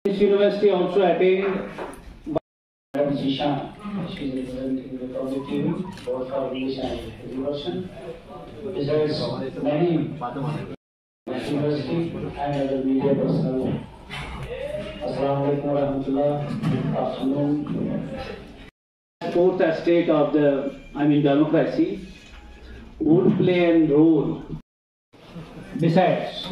This university also attained Zishan. She is representing the public TV, both for English and Hindi version. Besides many university and other media personnel. Assalamu alaikum wa rahmatullah. Afternoon. Fourth estate of the, democracy would play a role. Besides,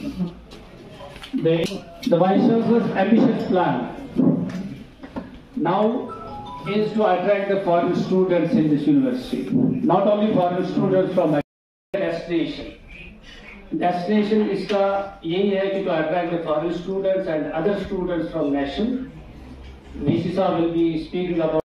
the Vice Chancellor's ambitious plan now is to attract the foreign students in this university. Not only foreign students from destination. Destination इसका यही है कि to attract the foreign students and other students from nation. VC sir will be speaking about.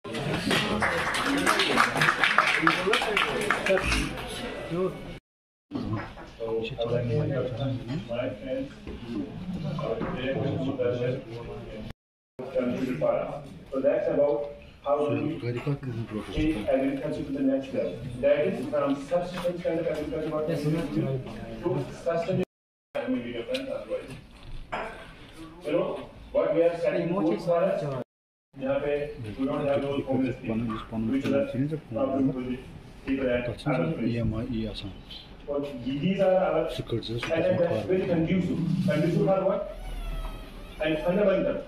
So that's about how we take agriculture to the next level. That is from subsistence kind of agriculture to sustainable media plants as well. You know what we are setting goals for us. यहाँ पे we don't have those homeless people, which is a problem for the people at other places. So these are our and that's very conducive. Conducive for what? And fundamental.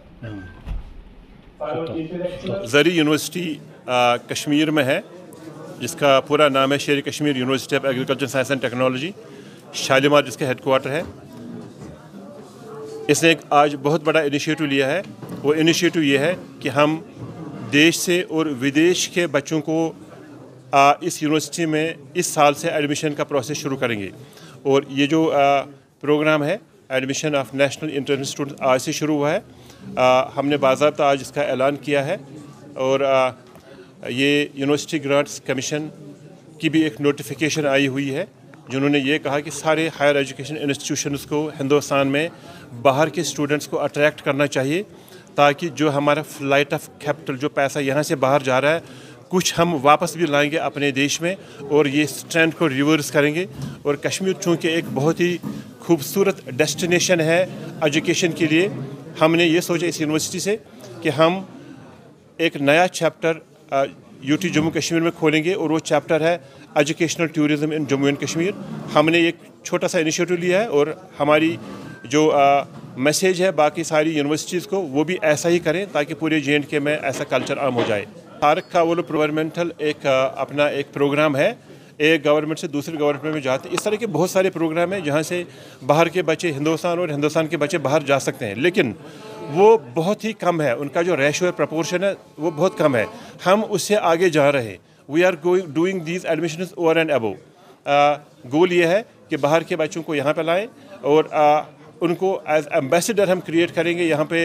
ज़री university Kashmir में है, जिसका पूरा नाम है Sher Kashmir university of agriculture science and technology, Shalimar जिसका headquarter है। इसने एक आज बहुत बड़ा इनिशिएटिव लिया है। वो इनिशिएटिव ये है कि हम देश से और विदेश के बच्चों को इस यूनिवर्सिटी में इस साल से एडमिशन का प्रोसेस शुरू करेंगे। और ये जो प्रोग्राम है admission of national international students आज से शुरू हुआ है। हमने बाज़ाब्ता आज इसका ऐलान किया है और ये यूनिवर्सिटी ग्रांट्स कमीशन की भी एक नोटिफिकेशन आई हुई है, जिन्होंने ये कहा कि सारे हायर एजुकेशन इंस्टीट्यूशंस को हिंदुस्तान में बाहर के स्टूडेंट्स को अट्रैक्ट करना चाहिए, ताकि जो हमारा फ्लाइट ऑफ कैपिटल जो पैसा यहाँ से बाहर जा रहा है, कुछ हम वापस भी लाएंगे अपने देश में और ये ट्रेंड को रिवर्स करेंगे। और कश्मीर चूँकि एक बहुत ही खूबसूरत डेस्टिनेशन है एजुकेशन के लिए, हमने ये सोचा इस यूनिवर्सिटी से कि हम एक नया चैप्टर यूटी जम्मू कश्मीर में खोलेंगे और वो चैप्टर है educational tourism in Jammu and Kashmir. हमने एक छोटा सा इनिशिएटिव लिया है और हमारी जो मैसेज है बाकी सारी यूनिवर्सिटीज़ को, वो भी ऐसा ही करें ताकि पूरे JNK में ऐसा कल्चर आम हो जाए। तारक का वो गवर्नमेंटल एक अपना एक प्रोग्राम है, एक गवर्नमेंट से दूसरे गवर्नमेंट में जाते हैं। इस तरह के बहुत सारे प्रोग्राम हैं जहाँ से बाहर के बच्चे हिंदुस्तान और हिंदुस्तान के बच्चे बाहर जा सकते हैं, लेकिन वो बहुत ही कम है, उनका जो रेशो है प्रपोर्शन है वो बहुत कम है। हम उससे आगे जा रहे हैं। We are doing these admissions over and above. Goal ये है कि बाहर के बच्चों को यहाँ पे लाएं और उनको एज एम्बेसडर हम क्रिएट करेंगे यहाँ पे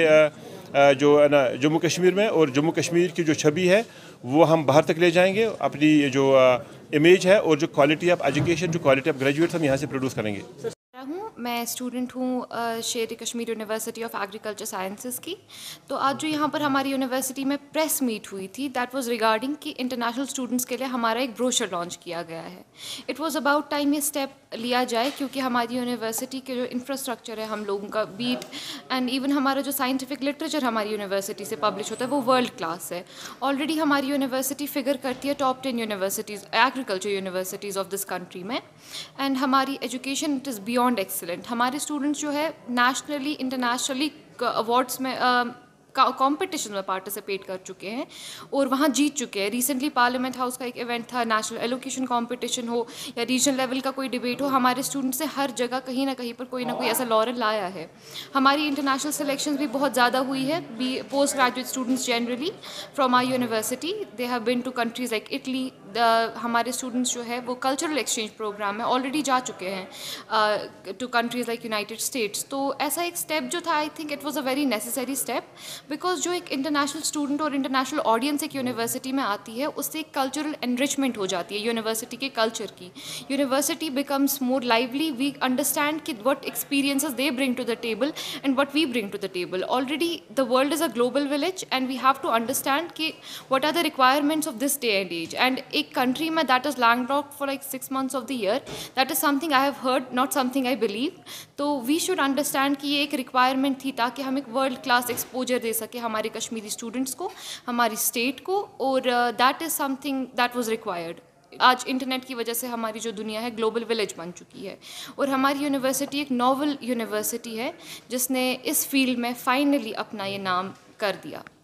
जो है ना जम्मू कश्मीर में, और जम्मू कश्मीर की जो छवि है वो हम बाहर तक ले जाएंगे। अपनी जो इमेज है और जो क्वालिटी ऑफ एजुकेशन, जो क्वालिटी ऑफ ग्रेजुएट्स हम यहाँ से प्रोड्यूस करेंगे। मैं स्टूडेंट हूँ Sher Kashmir university of agriculture sciences की। तो आज जो यहाँ पर हमारी यूनिवर्सिटी में प्रेस मीट हुई थी, दैट वाज रिगार्डिंग कि इंटरनेशनल स्टूडेंट्स के लिए हमारा एक ब्रोशर लॉन्च किया गया है। इट वाज अबाउट टाइम ये स्टेप लिया जाए, क्योंकि हमारी यूनिवर्सिटी के जो इंफ्रास्ट्रक्चर है हम लोगों का बीट एंड इवन हमारा जो साइंटिफिक लिटरेचर हमारी यूनिवर्सिटी से पब्लिश होता है वो वर्ल्ड क्लास है। ऑलरेडी हमारी यूनिवर्सिटी फिगर करती है top 10 universities agriculture universities of this country में, एंड हमारी education it is beyond excellent. हमारे स्टूडेंट्स जो है नेशनली इंटरनेशनली अवार्ड्स में कॉम्पिटिशन में पार्टिसिपेट कर चुके हैं और वहाँ जीत चुके हैं। रिसेंटली पार्लियामेंट हाउस का एक इवेंट था, नेशनल एलोकेशन कंपटीशन हो या रीजनल लेवल का कोई डिबेट हो, हमारे स्टूडेंट्स ने हर जगह कहीं ना कहीं पर कोई ना कोई ऐसा लॉरल लाया है। हमारी इंटरनेशनल सिलेक्शंस भी बहुत ज़्यादा हुई है। Be post graduate students generally from our university they have been to countries like Italy. हमारे स्टूडेंट्स जो है वो कल्चरल एक्सचेंज प्रोग्राम में ऑलरेडी जा चुके हैं to countries like United States. तो ऐसा एक स्टेप जो था, I think it was a very necessary step, because जो एक इंटरनेशनल स्टूडेंट और इंटरनेशनल ऑडियंस एक यूनिवर्सिटी में आती है, उससे एक कल्चरल एनरिचमेंट हो जाती है यूनिवर्सिटी के कल्चर की। University becomes more lively, we understand कि what experiences they bring to the table and what we bring to the table. Already the world is a global village and we have to understand कि what are the requirements of this day and age. And एक एक country में that is landlocked for like 6 months of the year, that is something I have heard, not something I believe. तो we should understand कि ये एक requirement थी ताकि हम एक वर्ल्ड क्लास एक्सपोजर दे सके हमारे कश्मीरी स्टूडेंट्स को, हमारी स्टेट को, और that is something that was required. आज इंटरनेट की वजह से हमारी जो दुनिया है ग्लोबल विलेज बन चुकी है, और हमारी यूनिवर्सिटी एक नॉवल यूनिवर्सिटी है जिसने इस फील्ड में फाइनली अपना ये नाम कर दिया.